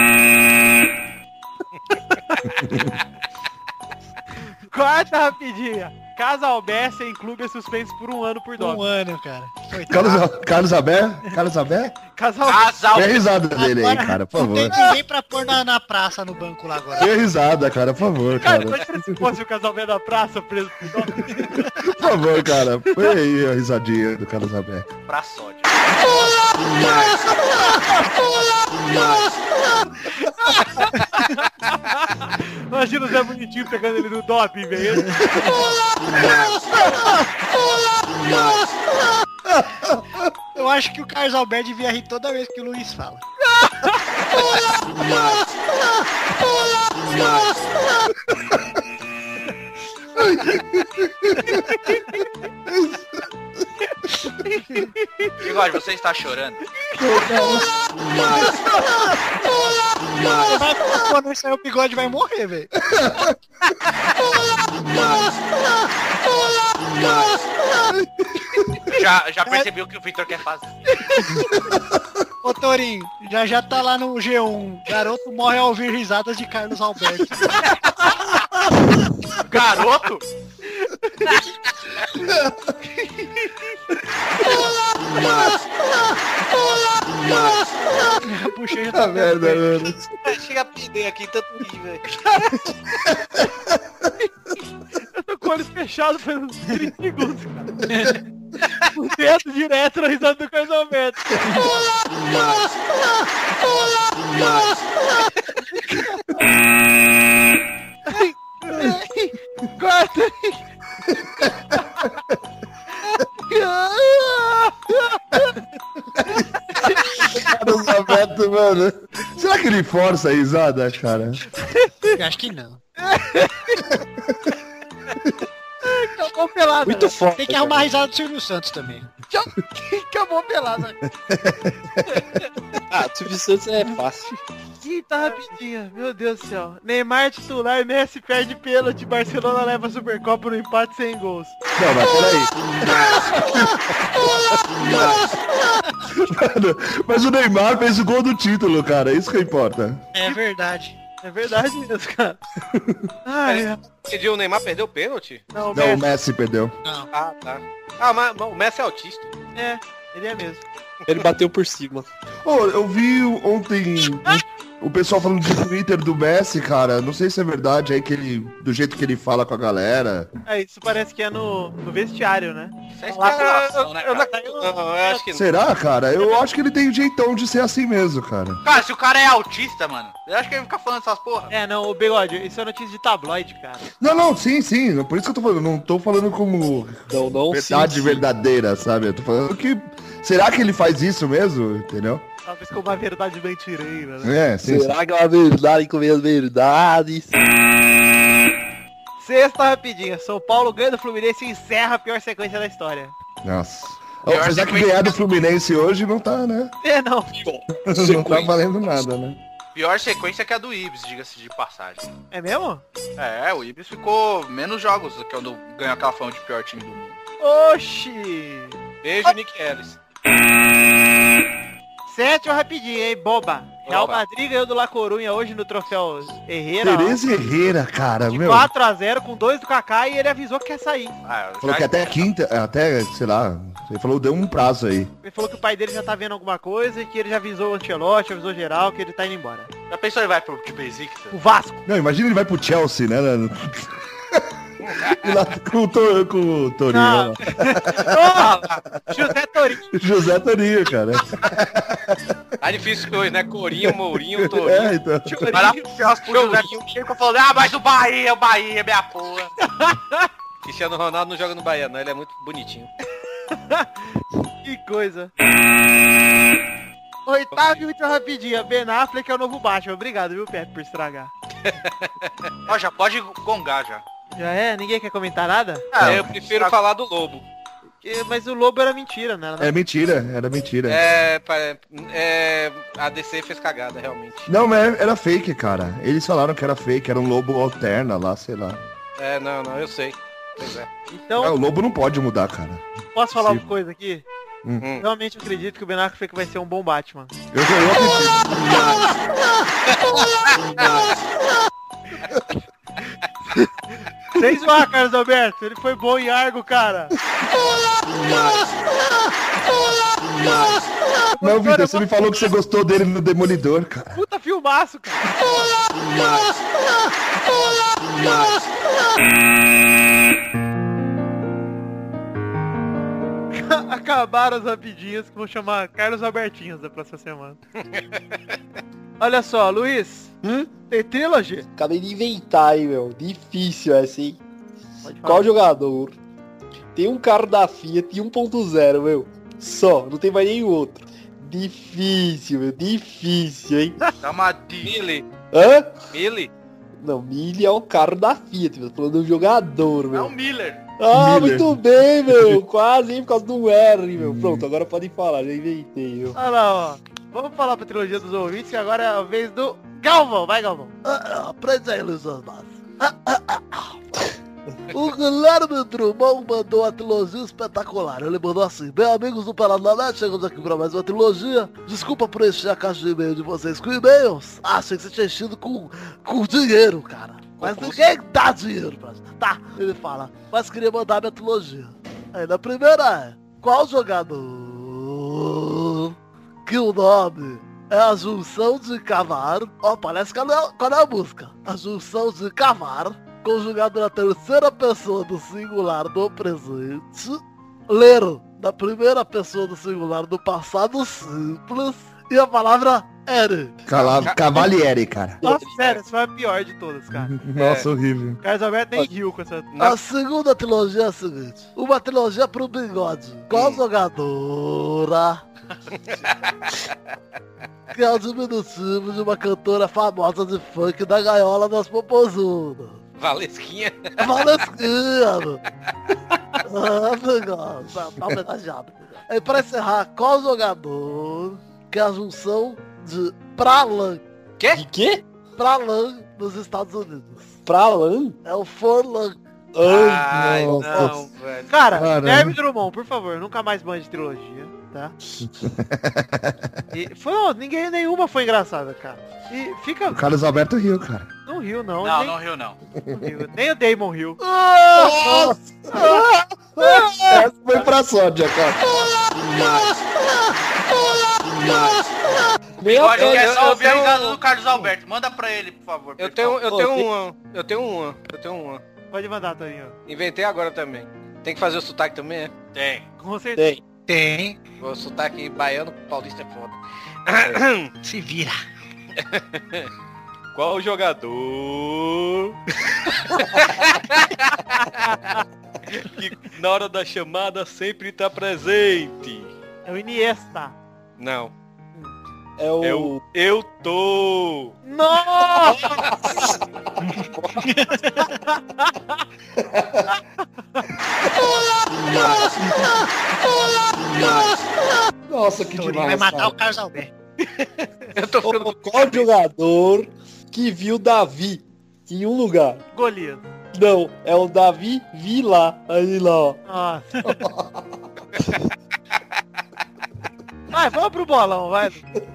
I: Quarta rapidinha. Casalberto em clube é suspenso por 1 ano por doping.
G: 1 ano, cara.
C: Carlos Abé?
I: Casal.
C: Vê a risada dele aí, cara, por
G: Não
C: favor.
G: tem ninguém pra pôr na praça, no banco lá agora.
C: Vê a risada, cara, por favor,
I: Cara,
C: cara.
I: imagina se fosse o Casalberto da praça preso por doping.
C: Por favor, cara. Põe aí a risadinha do Carlos Abé.
D: Pra sódio.
I: Imagina o Zé Bonitinho pegando ele no doping, velho.
G: Eu acho que o Carlos Alberto devia rir toda vez que o Luiz fala.
D: Bigode, você está chorando?
G: Quando sair o bigode vai morrer, velho.
D: Já percebi o que o Victor quer fazer.
G: Ô Torinho, já tá lá no G1. Garoto morre ao ouvir risadas de Carlos Alberto.
D: Garoto?
G: Puxei já
C: Tá merda, mano.
H: Chega a perder aqui, tanto rir, velho.
I: Eu tô com o olho fechado faz uns 30 segundos, cara. O dedo direto na risada do Carlos Alberto. Corta!
C: Carlos Alberto, mano. Será que ele força a risada, cara?
G: Eu acho que não.
I: Acabou pelada.
B: Muito foda.
G: Tem que arrumar a risada do Silvio Santos também.
I: Acabou pelada.
B: Ah, o Silvio Santos é fácil.
I: Quinta rapidinha, meu Deus do céu. Neymar titular, Messi perde pênalti, Barcelona leva a Supercopa no empate sem gols.
C: Não, mas peraí. Mano, mas o Neymar fez o gol do título, cara. Isso que importa.
G: É verdade.
I: É verdade mesmo, cara. Ai,
H: Entendi, o Neymar perdeu o pênalti?
I: não,
C: Não, o Messi perdeu.
G: Não.
H: Ah, tá. Ah, mas o Messi é autista.
I: É, ele é mesmo.
B: Ele bateu por cima.
C: Ô, eu vi ontem o pessoal falando de Twitter do Messi, cara, não sei se é verdade aí que ele, do jeito que ele fala com a galera.
I: Isso parece que é no vestiário, né?
D: Isso é especulação, né, cara?
H: Eu acho que não.
C: Será, cara? Eu acho que ele tem um jeitão de ser assim mesmo, cara.
D: Cara, se o cara é autista, mano, eu acho que ele fica falando essas porra.
I: Não, o Bigode, isso é notícia de tabloide, cara.
C: Não, sim, por isso que eu tô falando, não tô falando como
B: Não,
C: verdade
B: sim.
C: verdadeira, sabe? Eu tô falando que, será que ele faz isso mesmo, entendeu?
I: Talvez com uma verdade mentireira, né?
C: Sim.
B: Será que é uma verdade com minhas verdades?
I: Sexta rapidinha. São Paulo ganha do Fluminense e encerra a pior sequência da história.
C: Nossa.
D: Pior
C: Apesar que
D: sequência
C: ganhar do Fluminense hoje não tá, né?
I: Não.
C: Não tá valendo nada, né?
D: Pior sequência que a do Ibis, diga-se de passagem.
I: É mesmo?
D: O Ibis ficou menos jogos do que quando ganhou aquela fama de pior time do mundo.
I: Oxi.
H: Beijo, Nick Ellis.
I: Sétima rapidinho, hein? Boba. Real
H: Opa.
I: Madrid ganhou do La Corunha hoje no troféu Herrera.
C: Tereza Herrera, cara, meu.
I: 4-0 com 2 do Kaká e ele avisou que quer sair.
C: Falou que até quinta, até, sei lá, ele falou, deu um prazo aí.
I: Ele falou que o pai dele já tá vendo alguma coisa e que ele já avisou o Ancelotti, avisou geral que ele tá indo embora.
D: Já pensou ele vai pro Besiktas?
I: O Vasco.
C: Não, imagina ele vai pro Chelsea, né? E lá com o Torinho.
I: Não.
C: Lá.
I: José Torinho.
C: José Torinho, cara.
H: Tá difícil hoje, né? Corinho, Mourinho, Torinho.
C: Então.
D: Vai lá pro Chelsea pro José Torinho, fica falando, mas o Bahia, minha porra.
H: Cristiano Ronaldo não joga no Bahia, não. Ele é muito bonitinho.
I: Que coisa. Oitavo e última rapidinha. Ben Affleck é o novo Batman. Obrigado, viu, Pepe, por estragar.
D: Ó, já pode gongar já.
I: Já é? Ninguém quer comentar nada?
H: Eu prefiro falar do Lobo.
I: Mas o Lobo era mentira, né?
C: É mentira, era mentira.
H: A DC fez cagada, realmente.
C: Não, mas era fake, cara. Eles falaram que era fake, era um lobo alterna lá, sei lá.
H: Não, eu sei. Pois é.
I: Então,
C: o lobo não pode mudar, cara.
I: posso falar
C: Sim.
I: uma coisa aqui? Realmente acredito que o Ben Affleck vai ser um bom Batman.
C: Eu acredito.
I: Sem zoar, Carlos Alberto. Ele foi bom em Argo, cara.
C: Não, Vitor, você me falou que você gostou dele no Demolidor, cara.
I: Puta filmaço, cara. Acabaram as rapidinhas que vão chamar Carlos Albertinhos da próxima semana. Olha só, Luiz. Tem trilogy?
B: Acabei de inventar aí, meu. Difícil essa, hein?
I: Pode falar.
B: Qual jogador tem um carro da Fiat 1.0, meu? Só, não tem mais nenhum outro. Difícil, meu. Difícil, hein?
D: Dá uma dica.
H: Mili.
B: Hã?
H: Mili?
B: Não, Mille é o carro da Fiat, meu. Tô falando de um jogador,
D: É
B: meu.
D: o Miller.
B: Ah,
C: Miller.
B: muito bem, meu. Quase, hein? Por causa do R, meu. Pronto, agora podem falar. Já inventei, meu.
I: Olha lá, ó. Vamos falar pra trilogia dos ouvintes, que agora é a vez do Galvão. Vai, Galvão.
F: Aprende aí, Luiz Osmar. O Guilherme Drummond mandou uma trilogia espetacular. Ele mandou assim: bem, amigos do Parananet, chegamos aqui pra mais uma trilogia. Desculpa por encher a caixa de e-mail de vocês com e-mails. Achei que você tinha enchido com dinheiro, cara. Mas ninguém dá dinheiro pra gente. Tá, ele fala, mas queria mandar minha trilogia. Aí na primeira é: qual jogador que o nome é a junção de cavar? Ó, parece que qual é a música? A junção de cavar, conjugado na terceira pessoa do singular do presente, ler na primeira pessoa do singular do passado simples, e a palavra ere.
C: Cavalieri, cara.
I: Nossa, sério, essa foi a pior de todas, cara.
C: Nossa, horrível.
I: Carlos Alberto nem riu com essa...
F: A segunda trilogia é a seguinte: uma trilogia pro bigode. Qual jogadora que é o diminutivo de uma cantora famosa de funk da gaiola das popozudas?
H: Valesquinha.
F: Valesquinha. Bigode, tá homenageado. Aí pra encerrar, qual jogador que é a junção de Pralan?
B: De quê?
F: Pralan nos Estados Unidos.
B: Pralan?
F: É o Forlan.
H: Ai,
C: nossa.
H: não, velho.
I: Cara,
C: Caramba.
I: Guilherme Drummond, por favor, nunca mais mande trilogia, tá? Nenhuma foi engraçada, cara. E fica...
C: O Carlos Alberto riu, cara.
I: Não riu, não.
D: Não,
I: nem,
D: não riu não.
I: não riu. Nem o Damon riu.
C: Essa foi pra sódia, cara.
D: Bigode
B: eu-
D: quer
H: eu
D: só ouvir a
H: tenho-
D: risada do Carlos Alberto. Manda pra ele, por favor.
H: Eu
D: pessoal.
H: tenho uma.
I: Pode mandar, Torinho.
H: Inventei agora também. Tem que fazer o sotaque também, é?
D: Tem.
I: Com certeza.
G: Tem.
H: O sotaque baiano com paulista é foda.
G: Se vira.
H: Qual jogador que na hora da chamada sempre tá presente?
I: É o Iniesta.
H: Não.
B: É o...
H: É o Eu Tô.
I: Nossa!
C: Nossa, que
G: Torinho
C: demais,
G: vai matar
C: cara.
G: o Carlos Alberto.
H: Eu tô ficando
B: Qual jogador que viu Davi em um lugar?
I: Golias.
B: Não, é o Davi Vila. Aí lá, ó.
I: Nossa. Vai, vamos pro bolão, vai.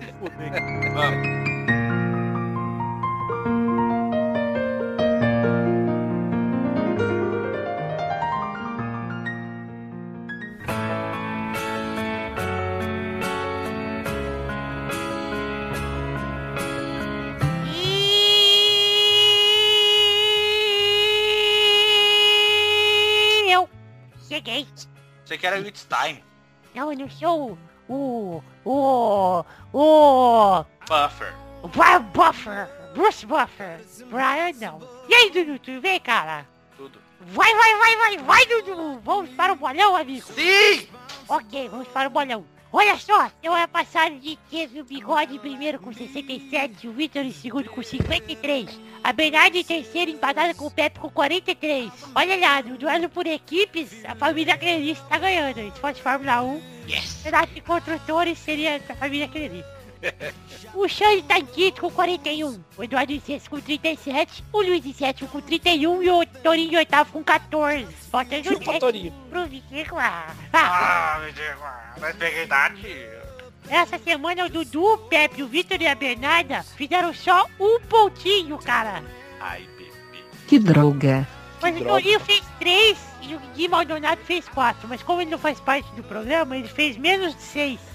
K: Eu cheguei.
D: Você quer o It's Time.
K: Não, eu não sou o
D: Buffer.
K: Buffer. Bruce Buffer. Brian não. E aí, Dudu, tudo bem, cara?
D: Tudo.
K: Vai, Dudu. Vamos para o bolão, amigo.
D: Sim!
K: Ok, vamos para o bolão. Olha só, semana passada a gente teve o Bigode em primeiro com 67, o Vitor em segundo com 53, a Bernardo em terceiro empatada com o Pepe com 43. Olha lá, no duelo por equipes, a família Clerice tá ganhando. Se fosse Fórmula 1, será que construtores seria a família Clerice. O Xande tá em quinto com 41, o Eduardo em sexto com 37, o Luiz em sétimo com 31 e o Torinho em oitavo com 14. Bota no
B: Chupa, Torinho.
K: pro Vitor.
D: Me diga, mas peguei idade.
K: Essa semana o Dudu, o Pepe, o Vitor e a Bernarda fizeram só um pontinho, cara.
D: Ai, bebê.
A: Que droga.
K: Mas o Torinho fez 3 e o Gui Maldonado fez 4. Mas como ele não faz parte do programa, ele fez menos de 6.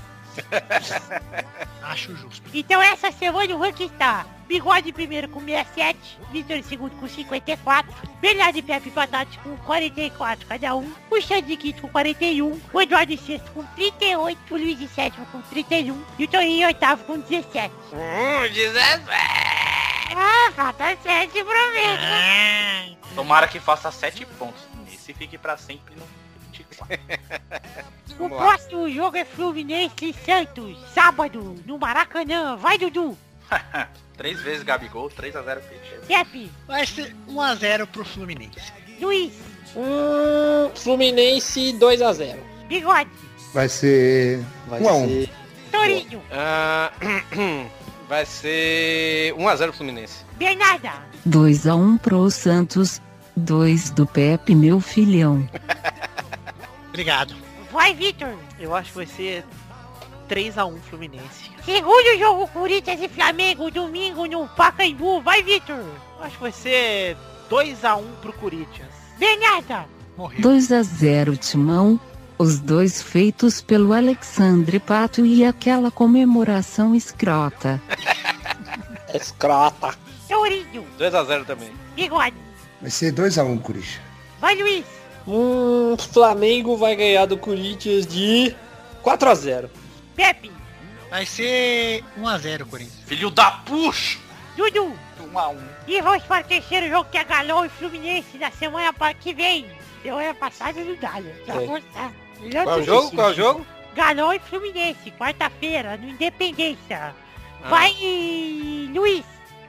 G: Acho justo.
K: Então essa semana o ranking está Bigode em primeiro com 67, Vitor em segundo com 54, Bernardo e Pepe empatados com 44 cada um, o Xande em quinto com 41, o Eduardo em sexto com 38, o Luiz em sétimo com 31 e o Torinho em oitavo com 17.
H: 17.
K: Ah, falta 7 pro mim.
D: Tomara que faça 7 pontos. Esse fique pra sempre no 24.
K: O próximo jogo é Fluminense e Santos, sábado, no Maracanã. Vai, Dudu.
D: 3 vezes Gabigol, 3-0 Peixe.
K: Pepe,
G: Vai ser 1-0 pro Fluminense.
K: Luiz,
B: Fluminense 2-0.
K: Bigode,
C: Vai ser
B: Vai
C: 1 a 1.
B: ser...
K: Torinho,
H: Vai ser 1-0 Fluminense.
K: Bernarda,
A: 2-1 pro Santos. 2 do Pepe, meu filhão.
G: Obrigado.
K: vai, Vitor.
I: Eu acho que vai ser 3-1 Fluminense.
K: Segundo jogo Corinthians e Flamengo, domingo no Pacaembu. Vai, Vitor.
I: Eu acho que vai ser 2-1 pro Corinthians.
K: Bernarda,
G: Morreu.
A: 2-0 Timão. Os dois feitos pelo Alexandre Pato e aquela comemoração escrota.
B: Escrota.
K: Torinho,
H: 2-0 também.
K: Bigode.
C: Vai ser 2 a 1, Corinthians.
K: Vai, Luiz.
B: Flamengo vai ganhar do Corinthians de 4-0.
K: Pepe,
G: Vai ser 1-0, Corinthians.
D: Filho da puxa!
K: Dudu.
D: 1-1.
K: E vamos para o terceiro jogo que é Galão e Fluminense na semana que vem. Semana passada não dá, né? Já
B: É.
K: vou tá.
H: Qual é o jogo? Qual é o jogo?
K: Galão e Fluminense, quarta-feira, no Independência. Vai, Luiz.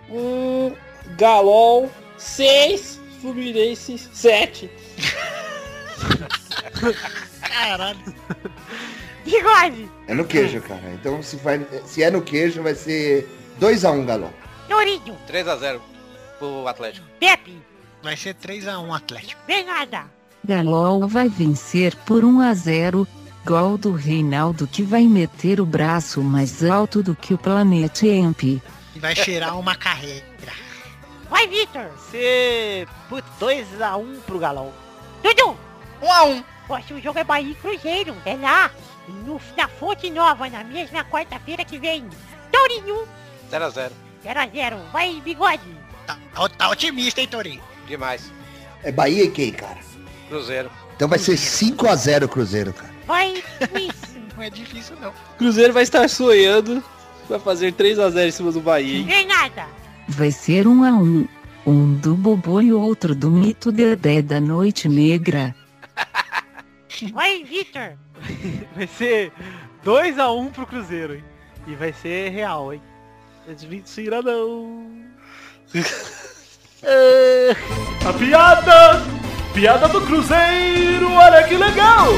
B: Galol 6, Fluminense 7.
G: Caralho.
K: Bigode.
C: É no queijo, cara. Então se é no queijo, vai ser 2 a 1, Galão.
K: Torinho.
H: 3-0 pro Atlético.
K: Pepe.
G: Vai ser 3-1 Atlético.
K: Bernarda.
A: Galol vai vencer por 1-0. Gol do Reinaldo que vai meter o braço mais alto do que o Planeta Amp.
G: E vai cheirar uma carreira.
K: Vai, Vitor.
I: Vai ser 2-1 pro Galão.
K: Dudu.
D: 1-1.
K: Próximo jogo é Bahia e Cruzeiro. É lá, na Fonte Nova, na mesma quarta-feira que vem. Tourinho.
H: 0x0.
K: 0x0. Vai, Bigode.
G: Tá otimista, hein, Torinho?
H: Demais.
C: É Bahia e quem, cara?
H: Cruzeiro.
C: Então vai ser 5x0 Cruzeiro, cara.
K: Vai, isso.
G: Não é difícil, não.
B: Cruzeiro vai estar sonhando. Vai fazer 3x0 em cima do Bahia, hein?
K: Nem nada.
A: Vai ser 1-1. Um do Bobô e outro do Mito Dedé da Noite Negra.
K: Vai, Vitor.
I: Vai ser 2x1 pro Cruzeiro, hein? E vai ser real, hein? Mentira não.
J: A piada! Piada do Cruzeiro, olha que legal!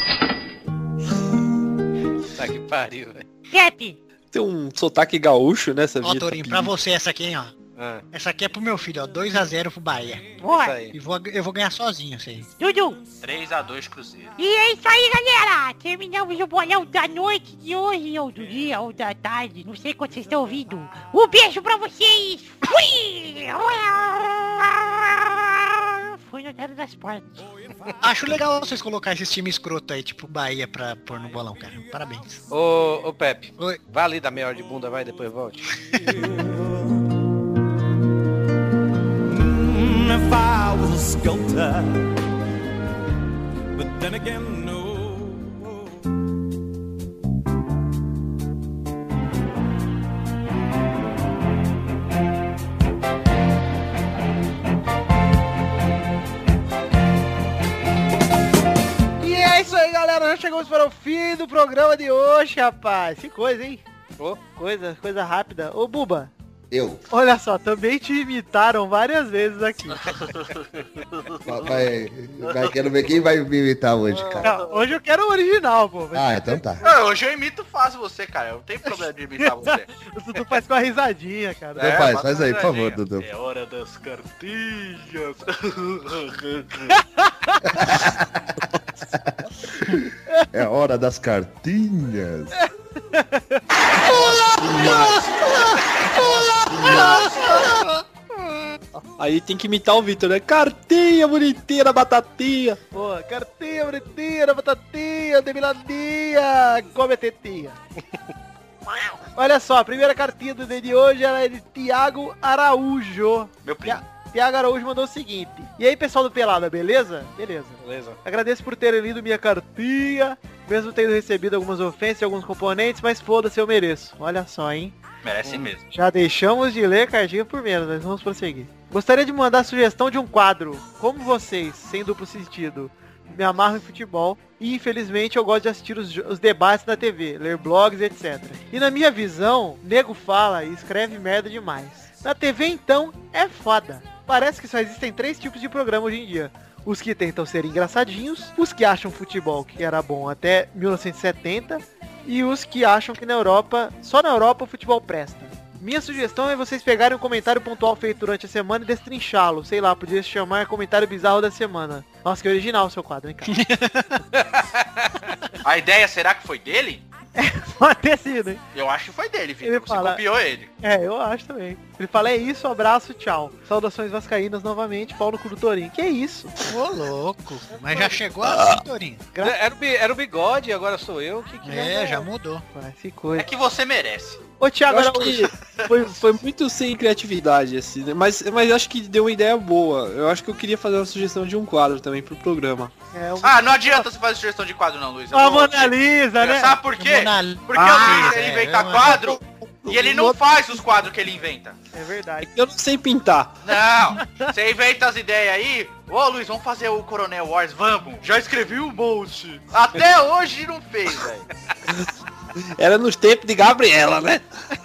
H: Tá que pariu, velho.
K: Cap.
B: Tem um sotaque gaúcho nessa
G: Ó, Torinho, pra você essa aqui, hein, ó.
H: Ah,
G: Essa aqui é pro meu filho, ó. 2x0 pro Bahia.
H: isso
K: Boa.
H: aí.
G: E eu vou ganhar sozinho, isso aí.
K: Dudu.
D: 3x2 Cruzeiro.
K: E é isso aí, galera. Terminamos o bolão da noite de hoje, ou do dia, ou da tarde. Não sei quando vocês estão ouvindo. Um beijo pra vocês. Fui. Foi no Tero das Portas.
G: Acho legal vocês colocar esses times escroto aí, tipo Bahia, pra pôr no bolão, cara. Parabéns.
H: Ô, Pepe.
G: Oi.
H: Vai ali dar meia hora de bunda, vai, depois volte.
E: If I was a sculptor, but then again, no.
I: E é isso aí, galera. Já chegamos para o fim do programa de hoje, rapaz. Que coisa, hein?
H: Ô,
I: Coisa rápida. Ô, Buba.
C: Eu.
I: Olha só, também te imitaram várias vezes aqui.
C: Quero ver quem vai me imitar hoje, cara.
I: Não, hoje eu quero o original, pô.
C: Ah, então tá.
D: Hoje eu imito fácil você, cara. Eu não tenho problema de imitar você.
I: O Dudu faz com a risadinha, cara.
C: Então faz aí, por favor, Dudu.
D: É hora das cartinhas.
C: É hora das cartinhas.
B: Aí tem que imitar o Vitor, né? Cartinha bonitinha da batatinha.
I: Pô, cartinha bonitinha, batatinha, demiladinha, come a tetinha. Olha só, a primeira cartinha do dia de hoje ela é de Thiago Araújo.
D: Meu primo.
I: Thiago Araújo mandou o seguinte. E aí, pessoal do Pelada, beleza? Beleza. Agradeço por terem lido minha cartinha, mesmo tendo recebido algumas ofensas e alguns componentes, mas foda-se, eu mereço. Olha só, hein?
D: Merece mesmo.
I: Já deixamos de ler cartinha por menos, mas vamos prosseguir. Gostaria de mandar a sugestão de um quadro. Como vocês, sem duplo sentido, me amarro em futebol e infelizmente eu gosto de assistir os debates na TV, ler blogs, etc. E na minha visão, nego fala e escreve merda demais. Na TV então, é foda. Parece que só existem 3 tipos de programa hoje em dia. Os que tentam ser engraçadinhos, os que acham futebol que era bom até 1970 e os que acham que só na Europa o futebol presta. Minha sugestão é vocês pegarem um comentário pontual feito durante a semana e destrinchá-lo. Sei lá, podia se chamar comentário bizarro da semana. Nossa, que original o seu quadro, hein, cara?
D: A ideia, será que foi dele?
I: Pode ter sido, hein?
D: Eu acho que foi dele,
I: Ele
D: Vitor. Você
I: fala-
D: copiou ele.
I: É, eu acho também. Ele fala, é isso, abraço, tchau. Saudações vascaínas novamente, pau no cu do Torinho. Que isso?
G: Ô, louco. Mas já chegou assim, Torinho.
H: Era o Bigode, agora sou eu.
G: Já mudou.
I: Ué, que coisa.
D: É que você merece.
I: Ô, Thiago,
B: Eu acho que foi muito sem criatividade, assim, né? Mas acho que deu uma ideia boa. Eu acho que eu queria fazer uma sugestão de um quadro também pro programa.
D: Ah, não adianta você fazer sugestão de quadro não, Luiz. Eu
I: A
D: vou-
I: Mona Lisa, né?
D: Sabe por quê? Porque o Luiz, ele inventa quadro e ele não faz os quadros que ele inventa.
I: É verdade.
B: Eu não sei pintar.
D: Não, você inventa as ideias aí. Ô Luiz, vamos fazer o Coronel Wars, vamos. Já escrevi um monte. Até hoje não fez, velho.
B: Era nos tempos de Gabriela, né?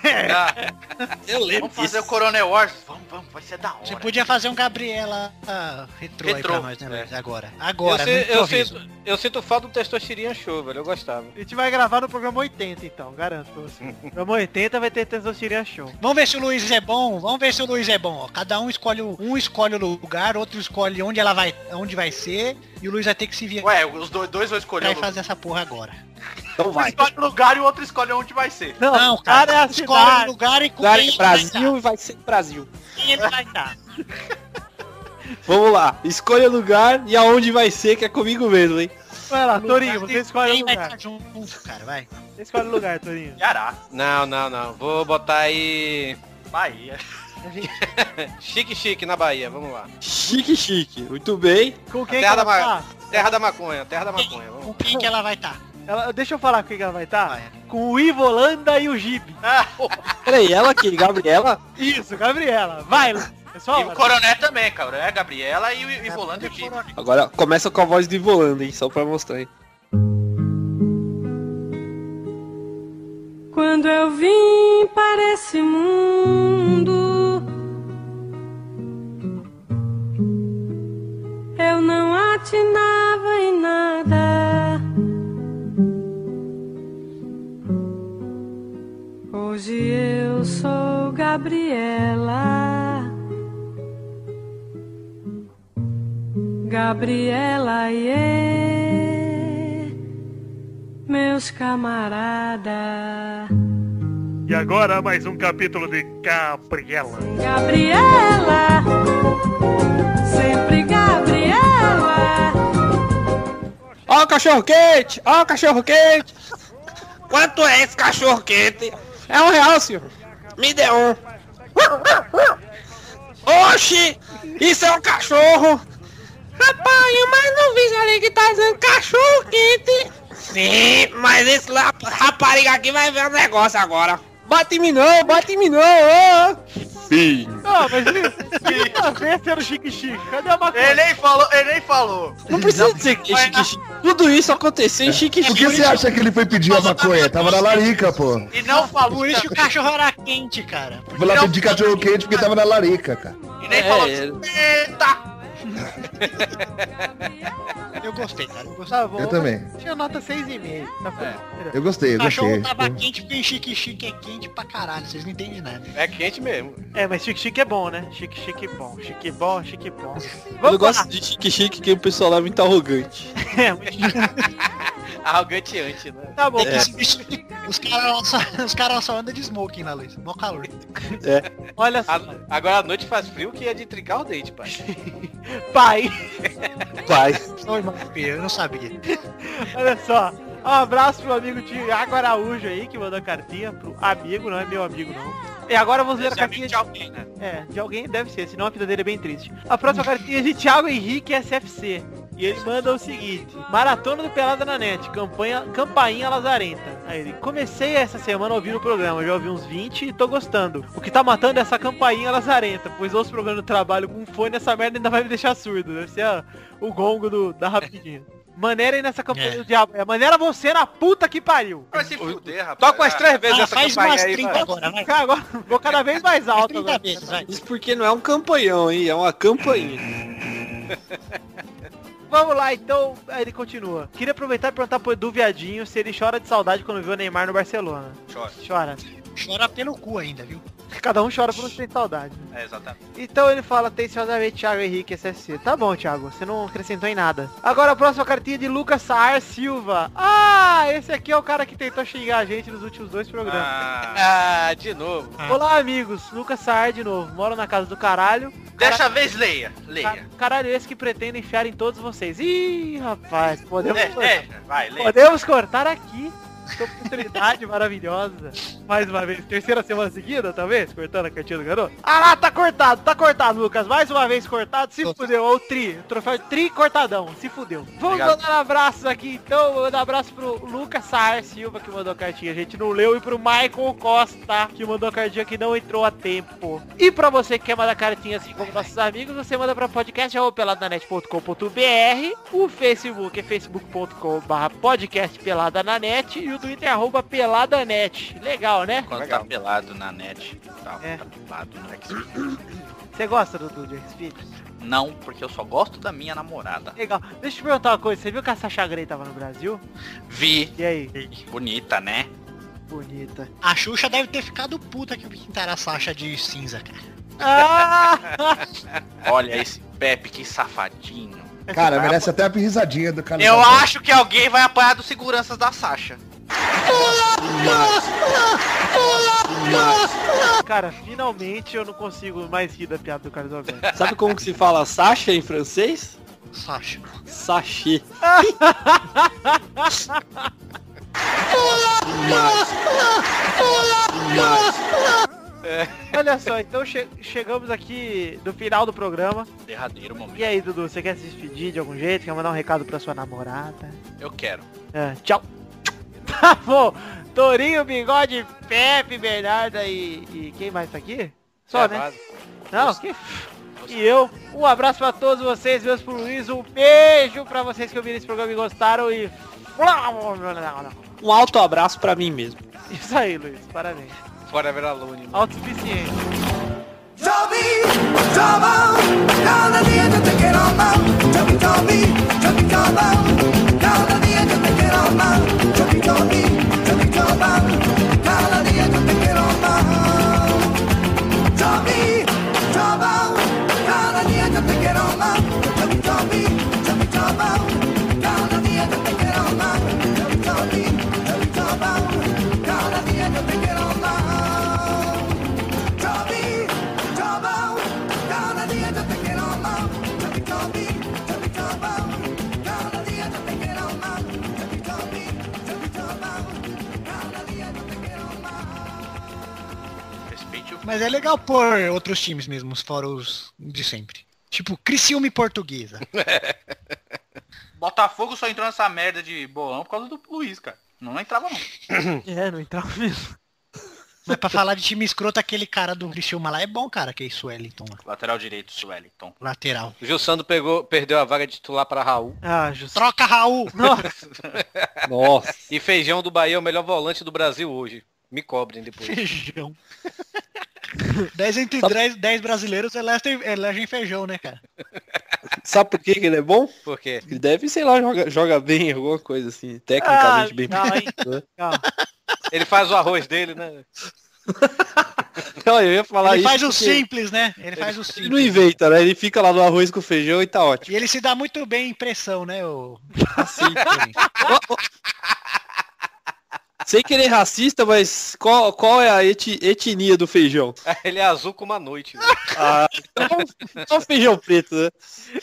D: Eu lembro. Vamos fazer o Coronel Wars. Vamos, vai ser da hora.
G: Você podia fazer um Gabriela retrô aí pra nós, né, Luiz? Agora. Agora,
H: Eu sinto falta do Testosterinha Show, velho. Eu gostava.
I: A gente vai gravar no programa 80, então. Garanto pra você. No programa 80 vai ter Tesourinha Show.
G: Vamos ver se o Luiz é bom. Vamos ver se o Luiz é bom. Ó. Cada um escolhe o lugar, outro escolhe onde vai ser. E o Luiz vai ter que se virar.
D: Ué, os dois vão escolher
G: Vai
D: o lugar.
G: fazer essa porra agora.
B: Então
D: Um escolhe o lugar e o outro escolhe onde vai ser.
I: Não,
G: Não, cara,
I: é a
G: escolhe o
I: cidade.
G: lugar e com
B: Lugar
G: quem
B: em
G: ele vai
B: Brasil e vai ser Brasil.
G: estar. Quem ele vai estar.
B: Vamos lá. Escolha lugar e aonde vai ser, que é comigo mesmo, hein?
I: Vai lá, Torinho, você escolhe o
G: Quem vai
I: lugar.
G: estar junto, cara, vai.
I: Você escolhe o lugar, Torinho.
D: Ceará.
H: Não. Vou botar aí...
D: Bahia.
H: Chique na Bahia, vamos lá.
B: Chique. Muito bem.
I: Com quem que
H: Terra
I: ela
H: da
I: vai estar?
H: Terra da maconha, vamos.
G: Com quem que ela vai estar?
I: Deixa eu falar com quem que ela vai estar. Com o Ivolanda e o Gibi.
B: Peraí, ela aqui, Gabriela?
I: Isso, Gabriela. Vai, pessoal.
D: E o Coroné também, cara. É a Gabriela e o Ivolanda e o Gibi.
B: Agora começa com a voz do Ivolanda, hein? Só pra mostrar, hein?
L: Quando eu vim para esse mundo, eu não atinava em nada. Hoje eu sou Gabriela, meus camaradas.
J: E agora mais um capítulo de Gabriela.
L: Gabriela, sempre Gabriela.
B: Ó o cachorro quente! Quanto é esse cachorro quente? É R$1, senhor. Me dê um. Oxi! Isso é um cachorro! Rapaz, mas não vi ali que tá dizendo cachorro quente. Sim, mas esse rapariga aqui vai ver o negócio agora. Bate em mim não, ó.
C: Sim.
I: Não, mas esse era o Chique. Cadê a maconha?
D: Ele nem falou.
B: Não precisa dizer que é Chique. Tudo isso aconteceu em Chique.
C: Por que você acha que ele foi pedir a maconha? Tava na larica, pô.
D: E não falou.
G: Por isso que o cachorro era quente, cara.
C: Foi lá pedir cachorro quente porque tava na larica, cara.
D: E nem falou. Eita!
G: Eu gostei, cara.
I: Tá bom,
C: Eu também.
I: Tinha nota 6,5. Tá bom.
C: Eu gostei,
G: O cachorro
C: gostei.
G: tava quente porque Chique é quente pra caralho, vocês não entendem nada.
H: É quente mesmo.
I: É, mas Chique é bom, né? Chique bom.
B: Eu gosto de Chique que o pessoal lá é muito arrogante.
H: Arroganteante, né?
I: Tá bom.
G: Os caras só andam de smoking na luz, mó calor.
I: Olha só.
H: Agora a noite faz frio que é de trincar o dente, pai.
I: Pai.
G: Oi, irmão, eu não sabia.
I: Olha só. Um abraço pro amigo Tiago Araújo aí, que mandou a cartinha pro amigo, não é meu amigo não. E agora vamos ler a cartinha
D: de alguém, né?
I: de alguém deve ser, senão a vida dele é bem triste. A próxima cartinha é de Thiago Henrique SFC. E ele manda o seguinte: Maratona do Pelada na Net, campainha lazarenta. Aí ele: comecei essa semana a ouvir o programa, já ouvi uns 20 e tô gostando. O que tá matando é essa campainha lazarenta, pois ouço programa do trabalho com fone, essa merda ainda vai me deixar surdo. Deve ser o gongo da Rapidinho. Maneira aí nessa campanha do diabo. Maneira você na puta que pariu.
D: Vai se fuder, rapaz.
H: Toca umas 3 vezes essa
G: faz
H: campainha
G: umas
H: aí,
G: 30
H: vai.
G: agora, vai.
I: Agora vou cada vez mais alto.
G: 30
I: Agora.
G: vezes, vai.
B: Isso porque não é um campanhão, hein? É uma campainha.
I: Vamos lá, então, aí ele continua. Queria aproveitar e perguntar pro Edu Viadinho se ele chora de saudade quando viu o Neymar no Barcelona. Chora.
G: Chora pelo cu ainda, viu?
I: Cada um chora por não ter saudade.
D: É, exatamente.
I: Então ele fala atenciosamente, Thiago Henrique SSC. Tá bom, Thiago, você não acrescentou em nada. Agora a próxima cartinha de Lucas Saar Silva. Ah, esse aqui é o cara que tentou xingar a gente nos últimos 2 programas.
H: De novo.
I: Olá, amigos. Lucas Saar de novo. Moro na casa do caralho.
D: Dessa vez leia.
I: Caralho esse que pretende enfiar em todos vocês. Ih, rapaz, podemos
D: vai, leia.
I: Podemos cortar aqui. Essa oportunidade maravilhosa. Mais uma vez, terceira semana seguida, talvez, cortando a cartinha do garoto. Ah lá, tá cortado, Lucas. Mais uma vez cortado, se fudeu. Ou o troféu de tri cortadão, se fudeu. Vamos mandar abraços aqui, então. Vou mandar um abraço pro Lucas Saar Silva, que mandou a cartinha, a gente não leu. E pro Michael Costa, que mandou a cartinha que não entrou a tempo. E pra você que quer mandar cartinha assim como nossos amigos, você manda pra podcast@peladananet.com.br. O Facebook é facebook.com/podcastpeladananet. E o Twitter é @peladanet. Legal, né?
D: Quando tá pelado na net. Tá pelado no Xvideos.
I: Você gosta do Xvideos?
D: Não, porque eu só gosto da minha namorada.
I: Legal. Deixa eu te perguntar uma coisa. Você viu que a Sasha Grey tava no Brasil?
D: Vi.
I: E aí?
D: Bonita, né?
I: Bonita.
G: A Xuxa deve ter ficado puta que pintaram a Sasha de cinza, cara.
D: Olha esse Pepe, que safadinho.
C: Cara, merece até a risadinha do cara.
D: Eu acho que alguém vai apanhar dos seguranças da Sasha.
I: Cara, finalmente eu não consigo mais rir da piada do Carlos Alberto.
B: Sabe como que se fala Sasha em francês?
G: Sasha.
M: Sachê.
I: Olha só, então chegamos aqui no final do programa.
D: Derradeiro momento.
I: E aí, Dudu, você quer se despedir de algum jeito? Quer mandar um recado pra sua namorada?
D: Eu quero.
I: Tchau. Tá bom. Torinho, Bigode, Pepe, Bernarda e quem mais tá aqui? Só, né? Não, que... E eu. Um abraço pra todos vocês, meus pro Luiz. Um beijo pra vocês que ouviram esse programa e gostaram. E...
M: Um alto abraço pra mim mesmo.
I: Isso aí, Luiz. Parabéns.
D: Forever Alone.
I: Autossuficiente.
G: Mas é legal pôr outros times mesmo, fora os de sempre. Tipo, Criciúma e Portuguesa.
D: Botafogo só entrou nessa merda de bolão por causa do Luiz, cara. Não entrava não.
I: Não entrava mesmo.
G: Mas pra falar de time escroto, aquele cara do Criciúma lá é bom, cara, que é isso, Wellington.
D: Lateral direito, Wellington.
G: Lateral.
H: O Gilsando perdeu a vaga de titular para Raul.
G: Troca, Raul!
M: Nossa.
H: E Feijão do Bahia é o melhor volante do Brasil hoje. Me cobrem depois.
G: Feijão. 10 entre 10 brasileiros elegem Feijão, né, cara?
M: Sabe por que ele é bom?
H: Por quê?
M: Ele deve, sei lá, joga bem, alguma coisa assim, tecnicamente bem.
H: Ele faz o arroz dele, né?
M: Não, eu ia falar
G: ele
M: isso.
G: Faz o
M: porque...
G: simples, né? Ele faz o simples.
M: Ele não inventa, né? Ele fica lá no arroz com feijão e tá ótimo.
G: E ele se dá muito bem em pressão, né?
M: Assim, sem querer racista, mas qual é a etnia do feijão?
H: Ele é azul como a noite.
M: Só feijão preto, né?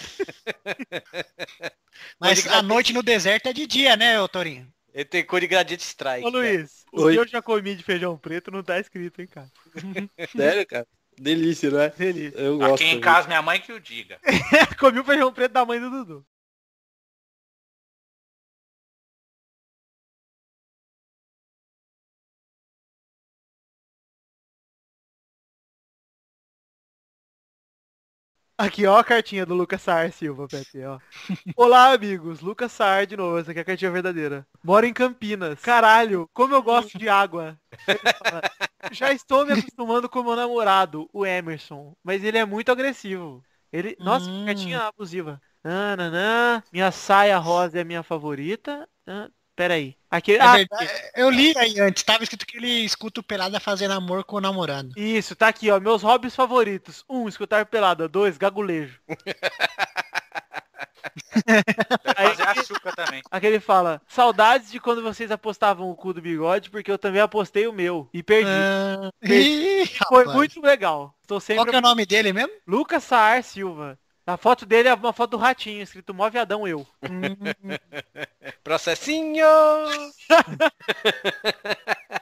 G: Mas a noite no deserto é de dia, né, ô Torinho?
H: Ele tem cor de Gradiente Strike.
I: Ô Luiz, o que eu já comi de feijão preto não tá escrito, hein, cara.
M: Sério, cara? Delícia, né?
I: Delícia.
M: Eu gosto.
D: Aqui em casa, minha mãe que o diga.
I: Comi o feijão preto da mãe do Dudu. Aqui, ó, a cartinha do Lucas Saar Silva, Pepe, ó. Olá, amigos. Lucas Saar de novo. Essa aqui é a cartinha verdadeira. Moro em Campinas. Caralho, como eu gosto de água. Já estou me acostumando com meu namorado, o Emerson. Mas ele é muito agressivo. Ele... Nossa, que cartinha abusiva. Minha saia rosa é a minha favorita. Pera aí. Aqui,
G: eu li aí antes, tava escrito que ele escuta o Pelada fazendo amor com o namorado.
I: Isso, tá aqui, ó. Meus hobbies favoritos. 1, escutar Pelada. 2, gagulejo.
D: Aí, fazer a chuca também.
I: Aqui ele fala, saudades de quando vocês apostavam o cu do bigode, porque eu também apostei o meu. E perdi. Foi muito legal. Tô sempre...
G: Qual que é o nome dele mesmo?
I: Lucas Saar Silva. A foto dele é uma foto do ratinho, escrito Mó Viadão eu.
H: Processinho!